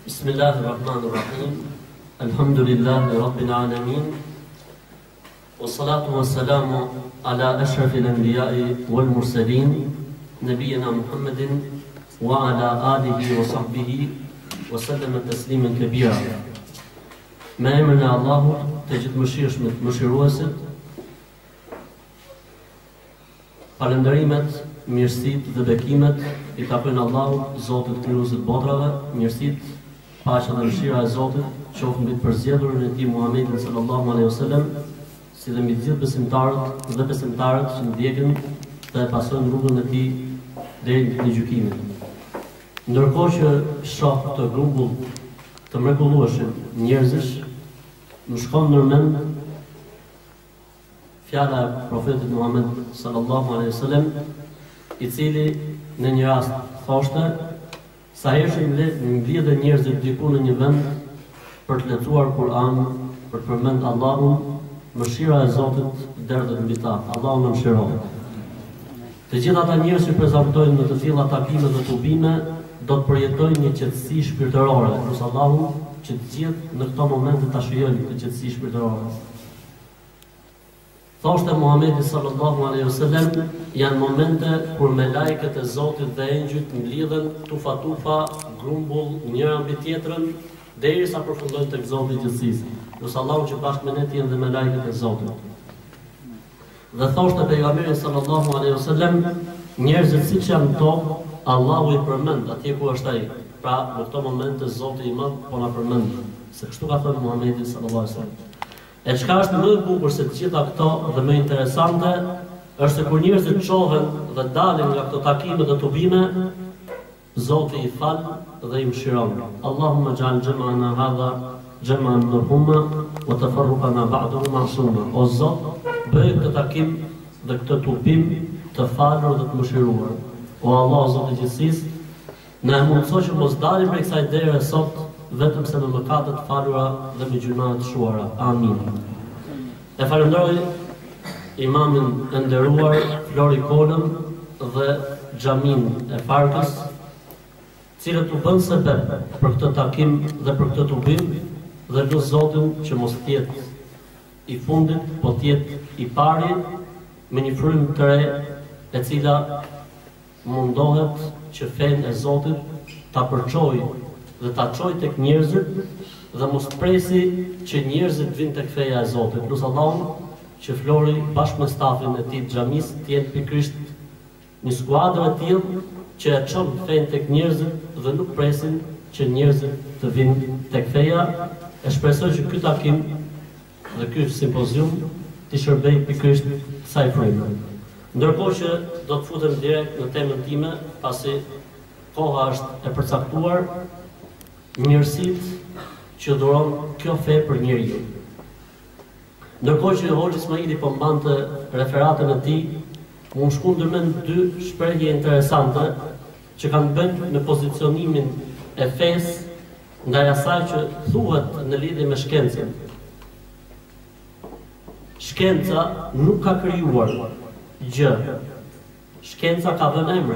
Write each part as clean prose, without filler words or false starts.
Bismillahirrahmanirrahim. Alhamdulillahi Rabbil Alamin. Wassalatu wassalamu ala ashrafil anbiya'i wal mursalin, nabiyina Muhammedin wa ala alihi wa sahbihi wa sallama taslimen kabira. Me emrin e Allahut, të gjithë mëshirshmit, mëshiruesit, falënderimet, mirësitë dhe bekimet i takojnë Allahut, Zotit krijuesit botrave, mirësitë, paqja dhe mëshira e Zotit qoftë mbi të përzgjedhurin e tij Muhammedin sallallahu alaihi wasallam, si dhe mbi të gjithë besimtarët dhe besimtarët që ndjekin dhe pasojnë rrugën e tij deri në ditën e gjykimit. Ndërkohë që shoh këtë grumbull të mrekullueshëm njerëzish, më shkon në mend fjala e profetit Muhammed sallallahu alaihi wasallam, i cili në një rast thoshte: sa herë që mbledhen njerëzit diku në një vend për të lexuar Kur'an, për të përmendur Allahun, mëshira e Zotit derdhet mbi ta. Allahu na mëshiroj. Të gjithë ata njerëz që prezantojnë në të tilla takime dhe tubime do të përjetojnë një qetësi shpirtërore, lutja Allahun që të gjithë në këto momente ta shijojnë këtë qetësi shpirtërore. Thoshte Muhamedi sallallahu alaihi wasallam, janë momente kur me lajket e Zotit dhe engjëjt mblidhen tufa grumbull njëra mbi tjetrën derisa përfundojnë tek Zoti i gjithësisë. Lutja Allahun që bashkë me ne të jenë dhe me lajket e Zotit. Dhe thoshte pejgamberi sallallahu alaihi wasallam, njerëzit siç janë tokë, Allahu i përmend atje ku është ai. Pra në këto momente Zoti i Madh po na përmend, se kështu ka thënë Muhamedi sallallahu alaihi wasallam. E çka është më e bukur se të gjitha këto dhe më interesante është se kur njerëzit çohen dhe dalin nga këto takime dhe tubime, Zoti i fal dhe i mëshiron. Allahumma ja'al jam'ana hadha jam'an marhuma wa tafarruqana ba'dahu ma'suma. O Zot, bëj këtë takim dhe këtë tubim të falur dhe të mëshiruar. O Allah, Zoti i gjithësisë, na mundëso që mos dalim prej kësaj dere sot vetëm se me mëkatet falura dhe me gjunahet shuara. Amin. E falenderoj imamin e nderuar Flori Kolën dhe xhamin e Farkës, cilët u bën sebeb për këtë takim dhe për këtë tubim, dhe lut Zotin që mos tjetë i fundit, po tjetë i pari me një frymë të re, e cila mundohet që fenë e Zotit ta përçojë dhe ta çojë tek njerëzit dhe mos presi që njerëzit vinë tek feja e Zotit. Lutë Allahun që Flori bashkë me stafin e tij të xhamisë të jetë pikërisht një skuadër e tillë që e çon fenë tek njerëzit dhe nuk presin që njerëzit të vinë tek feja. E shpresoj që ky takim dhe ky simpozium të shërbejë pikërisht kësaj fryme. Ndërkohë që do të futem direkt në temën time, pasi koha është e përcaktuar, mirësitë që dhuron kjo fe për njeriu. Ndërkohë që Hoxha Ismaili po mbante referatën e tij, më shkuan ndërmend dy shprehje interesante që kanë bërë në pozicionimin e fesë ndaj asaj që thuhet në lidhje me shkencën. Shkenca nuk ka krijuar gjë. Shkenca ka dhënë emra.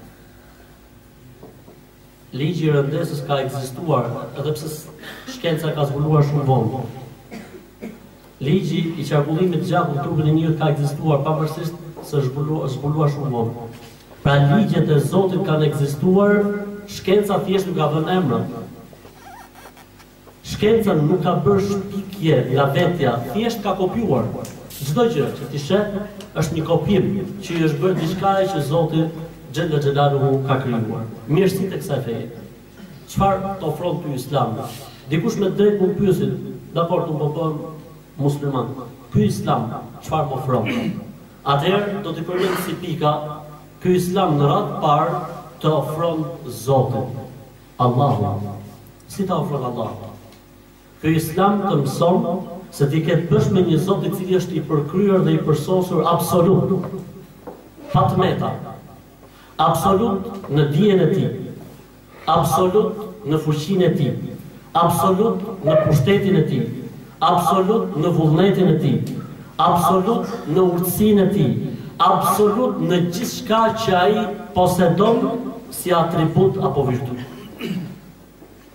Ligji i rëndësisë ka ekzistuar edhe pse shkenca ka zbuluar shumë vonë. Ligji i qarkullimit të gjakut në trupin e njerit ka ekzistuar pavarësisht se është zbuluar shumë vonë. Pra ligjet e Zotit kanë ekzistuar, shkenca thjesht nuk ka dhënë emra. Shkenca nuk ka bërë shpikje nga vetja, thjesht ka kopjuar. Çdo gjë që ti sheh është një kopim që i është bërë diçka që Zoti Xhella Xhelaluhu ka krijuar. Mirësitë e kësaj feje. Çfarë të ofron ty Islami? Dikush me drejt mund pyesin, dakor, unë po bëhem musliman. Ky Islam çfarë më ofron? Atëherë do t'i përmend si pika, ky Islam në radhë parë të ofron Zotin, Allahu. Si ta ofron Allahu? Ky Islam të mëson se ti ke të bësh me një Zot i cili është i përkryer dhe i përsosur absolut, patmeta, absolut në dijen e tij, absolut në fuqinë e tij, absolut në pushtetin e tij, absolut në vullnetin e tij, absolut në urtësinë e tij, absolut në gjithçka që ai posedon si atribut apo virtut.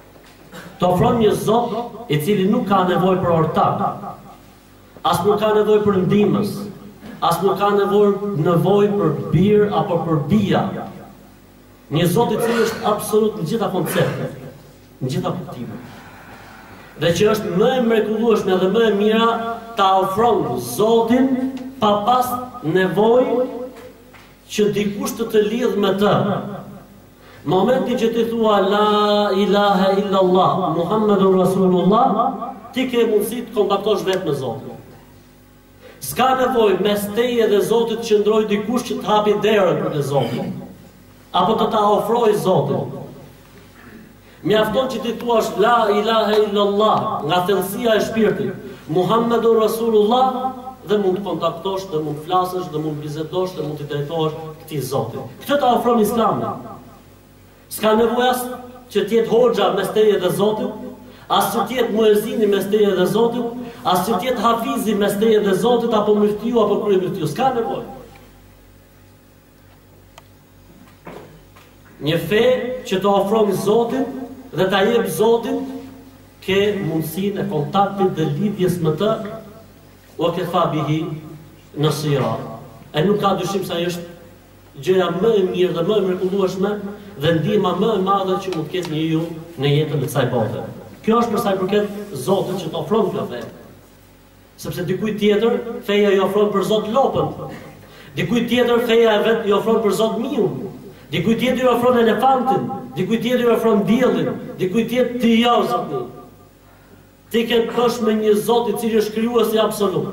Të ofron një Zot i cili nuk ka nevojë për ortak, as nuk ka nevojë për ndihmës, as nuk ka nevojë për bir apo për bija. Një Zot i cili është absolut në gjitha konceptet, në gjitha kuptimet. Dhe që është më e mrekullueshme dhe më e mira ta ofron Zotin pa pas nevojë që dikush të lidh me të. Momenti që ti thua la ilaha illallah, Muhammedur Rasulullah, ti ke mundësi të kontaktosh vetë me Zotin. S'ka nevojë mes teje dhe Zotit që ndroj dikush që të hapi derën për Zotin, apo të ta ofroj Zotin. Mjafton që ti thuash la ilaha illallah nga thellësia e shpirtit, Muhammedur Rasulullah, dhe mund të kontaktosh, dhe mund të flasësh, dhe mund të bisedosh, dhe mund të drejtohesh këtij Zotit. Këtë ta ofron Islami. S'ka nevojë as që të jetë hoxha mes teje dhe Zotit, as që të jetë muezini mes teje dhe Zotit, as që të jetë hafizi mes teje dhe Zotit, apo muftiu apo kryemuftiu. S'ka nevojë. Një fe që të ofron Zotin dhe ta jep Zotin, ke mundësinë e kontaktit dhe lidhjes me të, o kefa bihi nasira. E nuk ka dyshim se ajo është gjëja më e mirë dhe më e mrekullueshme dhe ndihma më e madhe që mund të ketë njeriu në jetën e kësaj bote. Kjo është për sa i përket Zotit që të ofron kjo fe. Sepse dikujt tjetër feja i ofron për Zot lopën. Dikujt tjetër feja e vet i ofron për Zot miun. Dikujt tjetër i ofron elefantin, dikujt tjetër i ofron diellin, dikujt tjetër ti ja Zoti. Ti ke bësh me një Zot i cili është krijuesi absolut,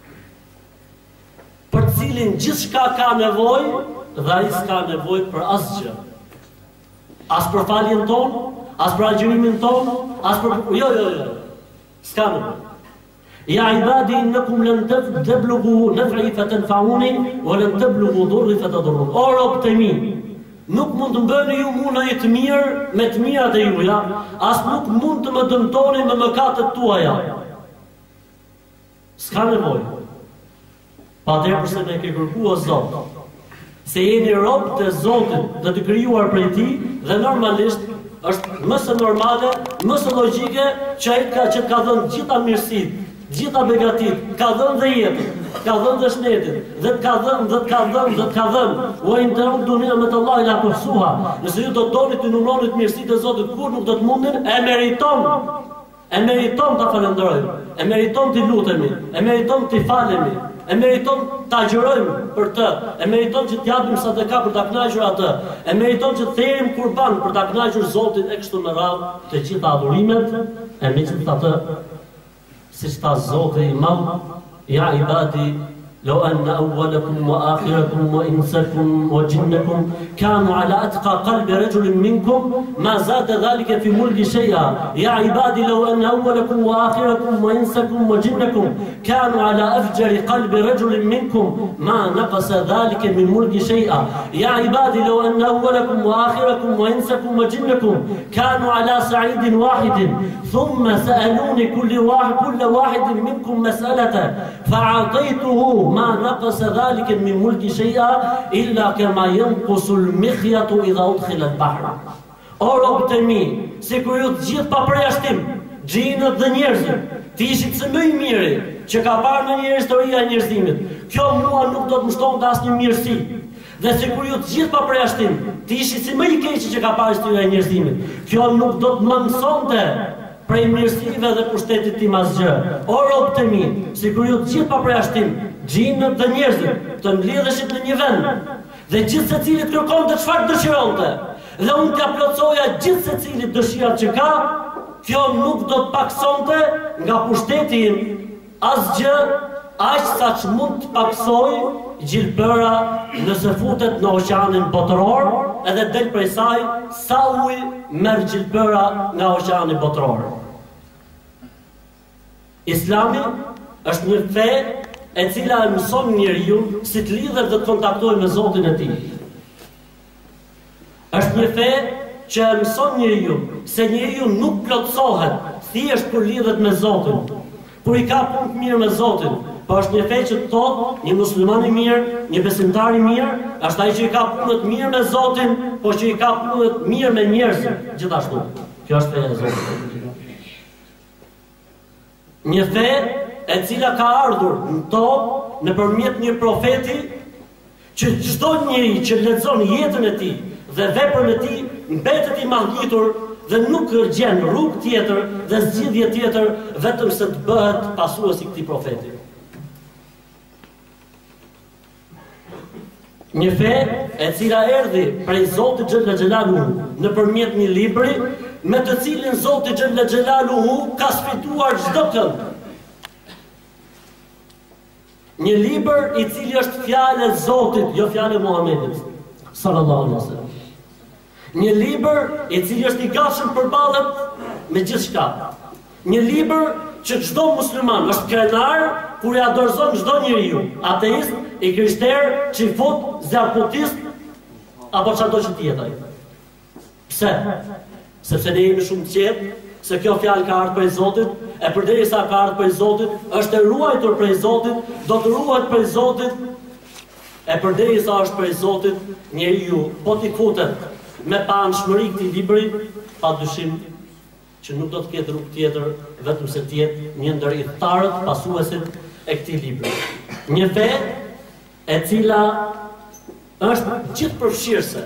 për cilin gjithçka ka nevojë dhe ai s'ka nevojë për asgjë. As për faljen tonë, as për agjërimin tonë, as për jo. S'ka nevojë. Ja ibadi innakum lan tablughu naf'i fatanfa'uni wa lan tablughu dhurri fatadurrun. O robët e mi, nuk mund të bëni ju mua në jetë mirë me të mirat e juja, as nuk mund të më dëmtoni me mëkatet tuaja. S'ka nevojë. Patjetër ne ke kërkuar Zot, se jeni robë të Zotit dhe të krijuar prej Tij, dhe normalisht është më së normale, më së logjike që ai që ka dhënë gjitha mirësitë, gjitha begatit, ka dhënë dhe jetën, ka dhënë dhe shnetin, dhe ka dhënë. Wa in ta'uddu ni'matallahi la tuhsuha. Nëse ju do të doni të numëroni mirësitë e Zotit, kur nuk do të mundin, e meriton ta falenderojmë, e meriton të lutemi, e meriton të falemi, e meriton të agjërojmë për të, e meriton që t'japim sadaka për ta kënaqur atë, e meriton që thërim kurban për ta kënaqur Zotin e kështu me radhë të gjitha adhurimet, e megjithatë siç tha Zoti i Madh, ja ibadi لو أن أولكم وآخركم وإنسكم وجنكم كانوا على أتقى قلب رجل منكم ما زاد ذلك في ملك شيئا يا عبادي لو أن أولكم وآخركم وإنسكم وجنكم كانوا على أفجر قلب رجل منكم ما نقص ذلك من ملك شيئا يا عبادي لو أن أولكم وآخركم وإنسكم وجنكم كانوا على سعيد واحد ثم سألوني كل واحد منكم مسألة فأعطيته ما نقص ذلك من ملك شيئا إلا كما ينقص المخيط إذا أدخل البحر. O robët e mi, sikur ju të gjithë pa përjashtim, xhinët dhe njerëzit, ti ishit së më i miri që ka parë në një historia e njerëzimit. Kjo mua nuk do të më shtonte asnjë mirësi. Dhe sikur ju të gjithë pa përjashtim, ti ishit si më i keqi që ka parë historia e njerëzimit. Kjo nuk do të më mësonte prej mirësive dhe pushtetit tim asgjë. O robët e mi, sikur ju të gjithë pa përjashtim, xhinët dhe njerëzit të mblidheshin në një vend, dhe gjithë secilit kërkonte çfarë dëshironte, dhe unë t'ia plotsoja gjithë secilit dëshirat që ka, kjo nuk do të paksonte nga pushteti im asgjë, aq sa që mund të paksoj gjilpëra nëse futet në oqeanin botëror, edhe del prej saj sa ujë merr gjilpëra nga oqeani botëror. Islami është një fe e cila e mëson njeriu si të lidhet dhe të kontaktojë me Zotin e tij. Është një fe që e mëson njeriu se njeriu nuk plotësohet thjesht kur lidhet me Zotin, kur i ka punë të mirë me Zotin. Po është një fe që të thotë një musliman i mirë, një besimtar i mirë, është ai që i ka punë të mirë me Zotin, po që i ka punë të mirë me njerëzit gjithashtu. Kjo është feja e Zotit. Një fe e cila ka ardhur në tokë nëpërmjet një profeti që çdo njeri që lexon jetën e tij dhe veprën e tij mbetet i mahdhitur dhe nuk gjen rrugë tjetër dhe zgjidhje tjetër vetëm se të bëhet pasuesi i këtij profeti. Një fe e cila erdhi prej Zotit Xhella Xhelaluhu nëpërmjet një libri me të cilin Zoti Xhella Xhelaluhu ka sfiduar çdo kënd. Një libër i cili është fjalë e Zotit, jo fjalë e Muhamedit sallallahu alaihi wasallam. Një libër i cili është i gatshëm përballet me gjithçka. Një libër që çdo musliman është krenar kur i adorzon çdo njeriu, ateist, i krishter, çifut, zjarputist apo çdo që tjetër. Pse? Sepse ne jemi shumë të qetë, se kjo fjalë ka ardhur prej Zotit, e përderisa ka ardhur prej Zotit, është e ruajtur prej Zotit, do të ruhet prej Zotit, e përderisa është prej Zotit, njeriu po t'i futet me paanshmëri këtij libri, padyshim që nuk do të ketë rrugë tjetër vetëm se të jetë një ndër udhëtarët pasuesit e këtij libri. Një fe e cila është gjithëpërfshirëse.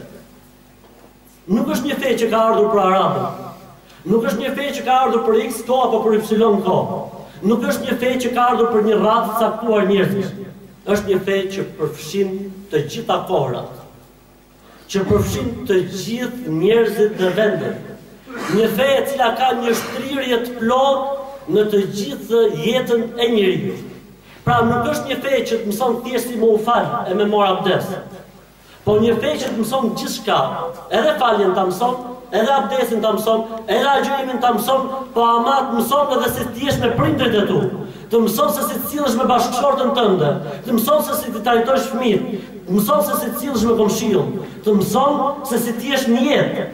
Nuk është një fe që ka ardhur për arabët. Nuk është një fe që ka ardhur për X kohë apo për Y kohë. Nuk është një fe që ka ardhur për një radhë të caktuar njerëzish. Është një fe që përfshin të gjitha kohrat, që përfshin të gjithë njerëzit dhe vendet. Një fe e cila ka një shtrirje të plotë në të gjithë jetën e njeriu. Pra nuk është një fe që të mëson thjesht si më u fal e me mor abdes. Po një fe që të mëson gjithçka, edhe faljen ta mëson, edhe abdesin ta mëson, edhe agjërimin ta mëson, po ama të mëson edhe se ti jesh me prindërit e tu. Të mëson se si të sillesh me bashkëshortën tënde, të mëson se si të trajtosh fëmijët, të mëson se si të sillesh me komshiun, të mëson se si të jesh në jetë.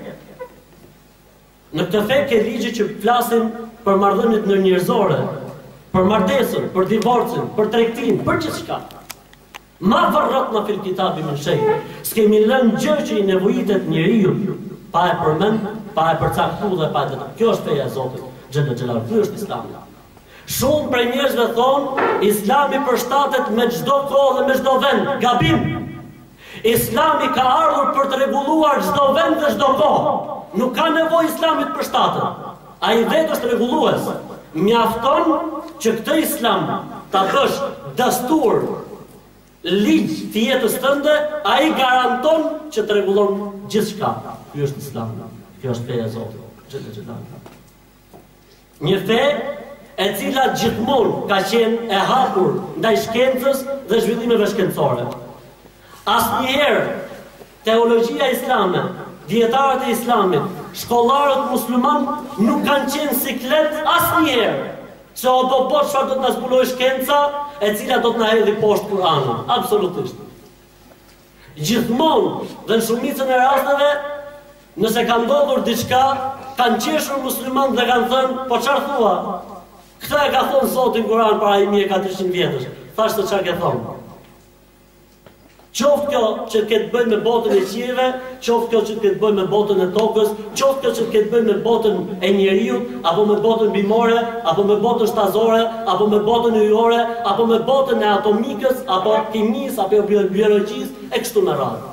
Në këtë fe ke ligje që flasin për marrëdhëniet ndërnjerëzore, për martesën, për divorcin, për tregtin, për gjithçka. Ma farratna fil kitabi min shay. S'kemi lënë gjë që i nevojitet njeriu, pa e përmend, pa e përcaktuar dhe pa të. Kjo është feja e Zotit Xhella Xhelaluhu, ky është Islami. Shumë prej njerëzve thonë, Islami përshtatet me çdo kohë dhe me çdo vend. Gabim. Islami ka ardhur për të rregulluar çdo vend dhe çdo kohë. Nuk ka nevojë Islami të përshtatet. Ai vetë është rregullues. Mjafton që këtë Islam ta bësh dastur, ligj të jetës tënde, ai garanton që të rregullon gjithçka. Ky është Islami. Kjo është feja e Zotit Xhella Xhelaluhu. Një fe e cila gjithmonë ka qenë e hapur ndaj shkencës dhe zhvillimeve shkencore. Asnjëherë teologjia islame, dietarët e Islamit, shkollarët musliman nuk kanë qenë siklet asnjëherë. Se o do po çfarë do të na zbulojë shkenca e cila do të na hedhë poshtë Kur'anit. Absolutisht. Gjithmonë dhe në shumicën e rasteve, nëse ka ndodhur diçka, kanë qeshur musliman dhe kanë thënë, po çfarë thua? Këtë e ka thonë Zoti në Kur'an para 1400 vjetësh. Thash se çfarë ke thonë? Qoftë kjo që ke të bëjë me botën e qielleve, qoftë kjo që ke të bëjë me botën e tokës, qoftë kjo që ke të bëjë me botën e njeriu, apo me botën bimore, apo me botën shtazore, apo me botën ujore, apo me botën e atomikës, apo kimisë, apo biologjisë, e kështu me radhë.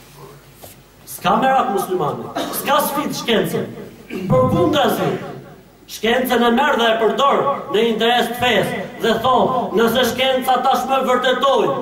S'ka merak muslimani, s'ka sfidë shkencën. Përkundrazi, shkencën e merr dhe e përdor në interes të fesë dhe thonë, nëse shkenca tashmë vërtetoi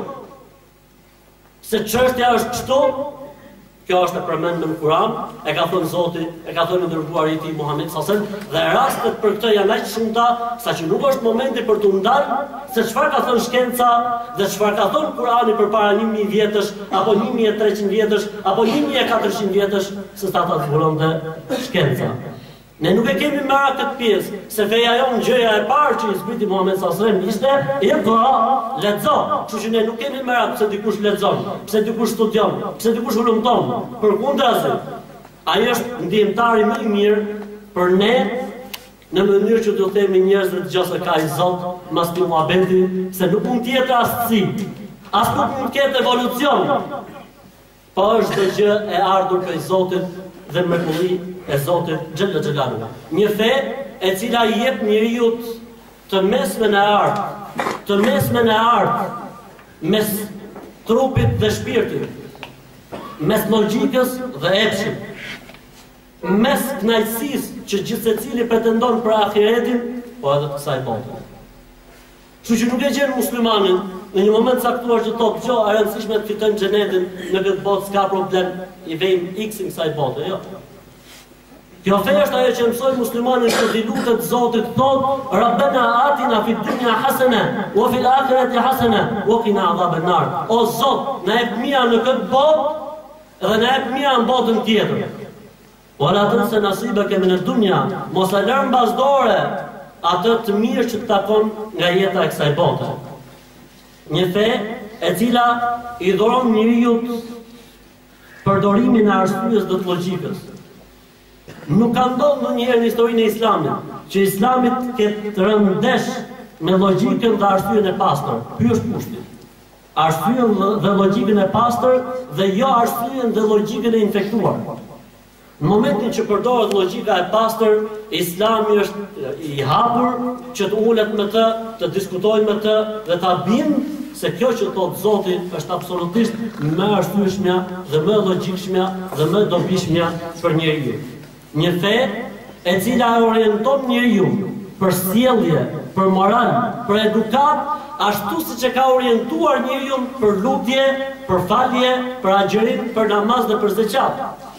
se çështja është kështu, kjo është e përmendur në Kur'an, e ka thënë Zoti, e ka thënë dërguari i tij Muhammed sallallahu alaihi wasallam, dhe rastet për këtë janë aq shumëta, saqë nuk është momenti për të ndalë se çfarë ka thënë shkenca dhe çfarë ka thënë Kur'ani përpara 1000 vjetësh, apo 1300 vjetësh, apo 1400 vjetësh, se sa ta zbulonte shkenca. Ne nuk e kemi marrë këtë pjesë, se feja jonë gjëja e parë që i zbriti Muhammed sallallahu alaihi wasallam ishte iqra, lexo. Kështu që ne nuk kemi marrë pse dikush lexon, pse dikush studion, pse dikush hulumton. Përkundrazi, ai është ndihmëtari më i mirë për ne në mënyrë që do të themi njerëzve të gjasë ka i Zot, mas të muhabeti, se nuk mund të jetë rastësi, as nuk mund të ketë evolucion. po është çdo gjë e ardhur prej Zotit dhe mrekulli e Zotit xhalla xhelalu. Një fe e cila I jep njeriu të mesmen e art, mes trupit dhe shpirtit, mes logjikës dhe epshit, mes kënaqësisë që gjithsecili pretendon për ahiretin, po edhe të kësaj bote. Kështu që nuk e gjen muslimanin në një moment caktuar që thotë, "Jo, e rëndësishme të fitojmë xhenetin në këtë botë, s'ka problem, I vejmë X-in kësaj bote." Jo. Kjo fe është ajo që mësoj muslimanin që t'i lutet Zotit, thotë, "Rabbena atina fid dunya hasana wa fil akhirati hasana wa qina adhaban nar." O Zot, na jep mira në këtë botë dhe na jep mira në botën tjetër. Wala tansa nasibaka min ad-dunya, mos e lër mbasdore atë të mirë që të takon nga jeta e kësaj bote. Një fe e cila I dhuron njeriu përdorimin e arsyes dhe të logjikës. Nuk ka ndodhur ndonjëherë në historinë e Islamit që Islami të ketë rënë ndesh me logjikën dhe arsyen e pastër. Ky është kushti. Arsyen dhe logjikën e pastër dhe jo arsyen dhe logjikën e infektuar. Në momentin që përdoret logjika e pastër, Islami është I hapur që të ulet me të diskutojë me të dhe ta bindë se kjo që thotë Zoti është absolutisht më arsyeshmja dhe më logjikshmja dhe më dobishmja për njeriu. Një fe e cila e orienton njeriu për sjellje, për moral, për edukat, ashtu siç e ka orientuar njeriu për lutje, për falje, për agjerim, për namaz dhe për zeqat.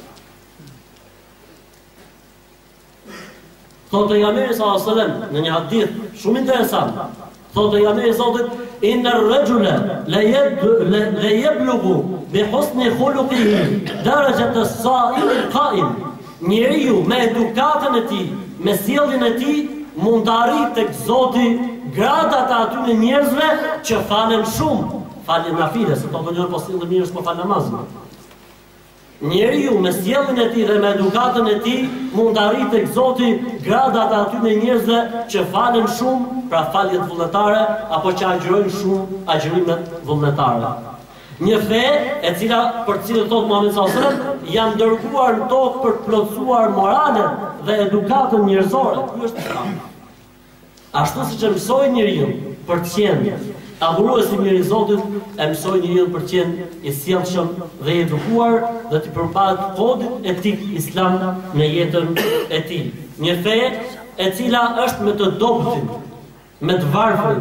Thotë pejgamberi sallallahu alajhi wasallam në një hadith shumë interesant. Thotë pejgamberi I Zotit, "Inna ar-rajula la yablughu bi husni khuluqihi darajat as-sa'im al-qa'im." Njeriu me edukatën e tij, me sjelljen e tij, mund të arrijë tek Zoti gradat e atyre njerëzve që falen shumë, falen nafile, se thonë njëri po sillen mirë s'po fal namazin. Njeriu me sjelljen e tij dhe me edukatën e tij mund të arrijë tek Zoti gradat e atyre njerëzve që falen shumë, pra faljet vullnetare apo që agjërojnë shumë agjërimet vullnetare. Një fe e cila për cilën thotë Muhamedi sallallahu alajhi wasallam janë dërguar në tokë për të plotësuar moralen dhe edukatën njerëzore. Ky është Islam. Ashtu siç e mësoi njeriu për të qenë adhuruesi mirë I Zotit, e mësoi njeriu për të qenë I sjellshëm dhe I edukuar dhe të përballet kodit etik Islam në jetën e tij. Një fe e cila është me të dobtin, me të varfrin.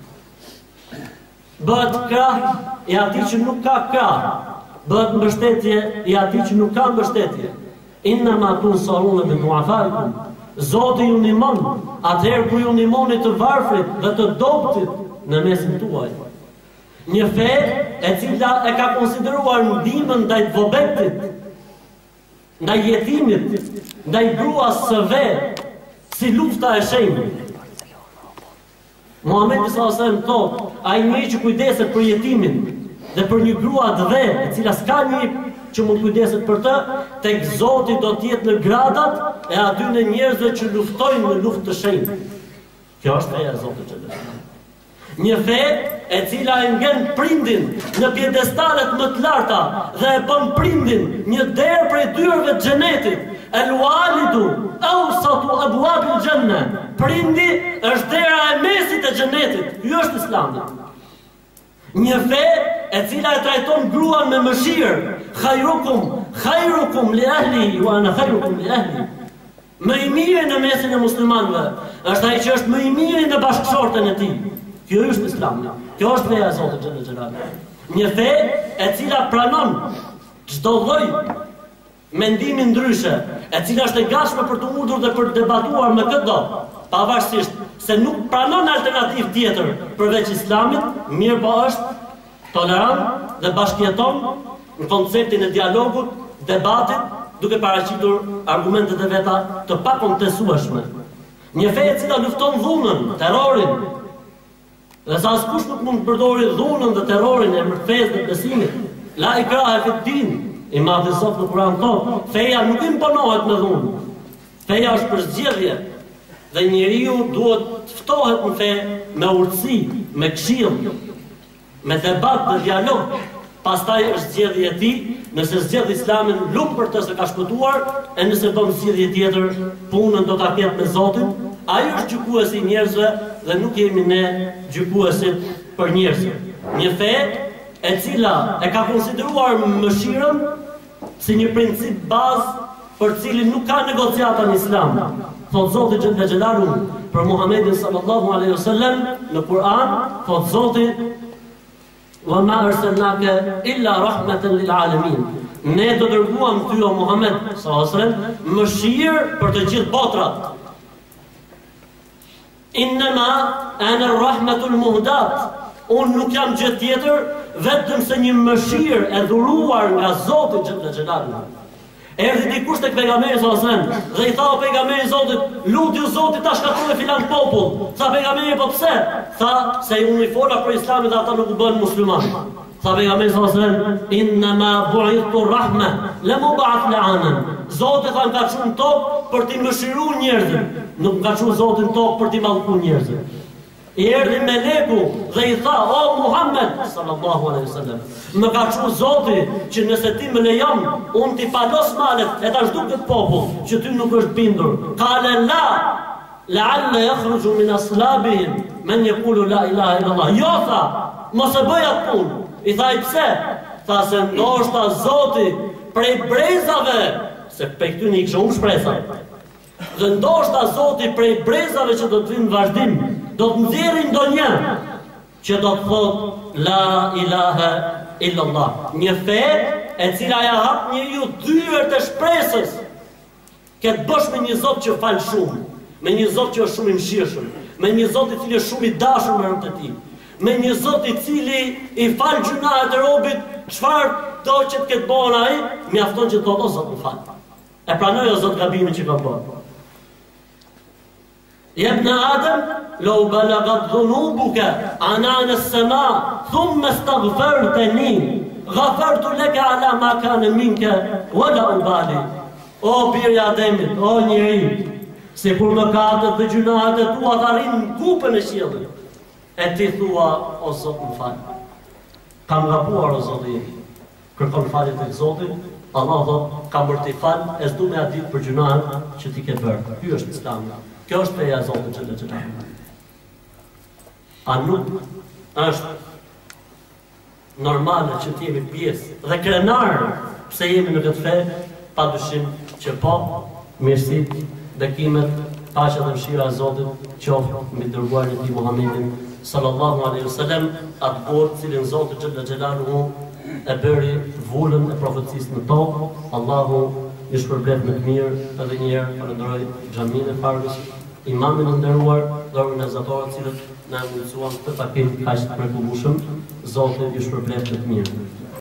Bëhet krah I atij që nuk ka krah. Bëhet mbështetje I atij që nuk ka mbështetje. Inna ma tunsaruna bi du'afaikum. Zoti ju ndihmon atëherë kur ju ndihmoni të varfrit dhe të dobtit në mesin tuaj. Një fe e cila e ka konsideruar ndihmën ndaj të vobektit, ndaj jetimit, ndaj gruas së vet, si lufta e shenjtë. Muhamedi sallallahu alajhi wasallam thotë, ai njeri që kujdeset për jetimin dhe për një grua të dhe, e cila s'ka një që mund kujdeset për të, tek Zoti do të jetë në gradat e atyre njerëzve që luftojnë në luftë të shenjtë. Kjo është feja e Zotit xhallahu. Një fe e cila e ngjen prindin në pjedestalet më të larta dhe e bën prindin një derë prej dyrave të xhenetit. El-walidu awsatu abwabil janna. Prindi është dera e mesit e xhenetit. Ky është Islami. Një fe e cila e trajton gruan me mëshirë. Khairukum li ahli wa ana khairukum li ahli. Më I miri në mesin e muslimanëve është ai që është më I miri në bashkëshorten e tij. Kjo është Islami. Kjo është feja e Zotit xhallahu xhallahu. Një fe e cila pranon çdo lloj mendimi ndryshe, e cila është e gatshme për të urdhur dhe për të debatuar me këtë, pavarësisht se nuk pranon alternativë tjetër përveç Islamit, mirë po është tolerant dhe bashkëjeton në konceptin e dialogut, debatit, duke paraqitur argumentet e veta të pakontestueshme. Një fe e cila lufton dhunën, terrorin, dhe sa askush nuk mund të përdori dhunën dhe terrorin e fesë dhe besimit. La ikraha fi din, I madhi Zot në Kur'an thotë, feja nuk imponohet me dhunë. Feja është përzgjedhje dhe njeriu duhet të ftohet në fe me urtësi, me këshill, me debat dhe dialog, pa pastaj është zgjedhja e tij, nëse zgjedh Islamin, lut për të se ka shpëtuar, e nëse bën zgjedhje tjetër, punën do ta ketë me Zotin. Ai është gjykuesi i njerëzve dhe nuk jemi ne gjykuesit për njerëzit. Një fe e cila e ka konsideruar mëshirën si një princip bazë për cilin nuk ka negociata në Islam. Thot Zoti Xhella Xhelalu për Muhamedit sallallahu alaihi wasallam në Kur'an, thot Zoti: "Wa ma arsalnaka illa rahmatan lil alamin." Ne të dërguam ty o Muhammed sallallahu alaihi wasallam mëshirë për të gjithë botrat. Innama ana ar-rahmatul muhdat. Unë nuk jam gjë tjetër vetëm se një mëshirë e dhuruar nga Zoti Xhella Xhelalu. Erdhi dikush tek pejgamberi sallallahu alajhi wasallam dhe i tha pejgamberit Zotit, lutju Zotit ta shkatrojë filan popull. Tha pejgamberi, po pse? Tha se unë i fola për Islamin dhe ata nuk u bën muslimanë. Tha pejgamberi sallallahu alajhi wasallam, inna ma bu'ithtu rahma lam ub'ath la'anan. Zoti tha ka çuar tokë për të mëshiruar njerëzit, nuk ka çuar Zoti në tokë për të mallkuar njerëzit. I erdhi meleku dhe i tha, o Muhammed sallallahu alaihi wasallam, më ka thënë Zoti që nëse ti më lejon, unë ti palos malet e ta zhduk këtë popull që ty nuk është bindur. Qala la la'alla yakhruju min aslabihim man yaqulu la ilaha illallah. Jo, tha, mos e bëj atë punë. I tha, i pse? Tha se ndoshta Zoti prej brezave, se pe këty një kishë shpresa. Dhe ndoshta Zoti prej brezave që do të vinë vazhdim, do të nxjerrin ndonjë që do të thotë la ilaha illallah. Një fe e cila ja hap njeriu dyert e shpresës. Ke të bësh me një Zot që fal shumë, me një Zot që është shumë i mëshirshëm, me një Zot i cili është shumë i dashur me robët e tij, me një Zot i cili i fal gjunahet e robit, çfarë do që të ketë bën ai, mjafton që të thotë o Zot më fal. E pranoj o Zot gabimin që kam bërë. يا ابن آدم لو بلغت ذنوبك عنان السماء ثم استغفرتني غفرت لك على ما كان منك ولا أبالي. O birë i Ademit, o njeri, se kur mëkatet dhe gjunahet e tua të arrin kupën e qiellit, e ti thua, o Zot më fal. Kam gabuar o Zoti im. Kërkon falje tek Zoti, Allah thot, kam bërë ti fal, e s'du me atë ditë për gjunahet që ti ke bërë. Ky është Islami. Kjo është feja e Zotit Xhella Xhelalu. A nuk është normale që të jemi pjesë dhe krenar pse jemi në këtë fe, padyshim që po, mirësitë, bekimet, paqja dhe mëshira e Zotit qoftë mbi dërguarin e tij Muhammedin sallallahu alaihi wasallam, atë bot cilin Zoti Xhella Xhelalu e bëri vullën e profecisë në tokë. Allahu i shpërblet më të mirë. Edhe një herë falenderoj xhaminë e Fargës, imamin e nderuar dhe organizatorët cilët na mundsuan këtë takim kaq të mrekullueshëm. Zoti ju shpërblet më të mirë.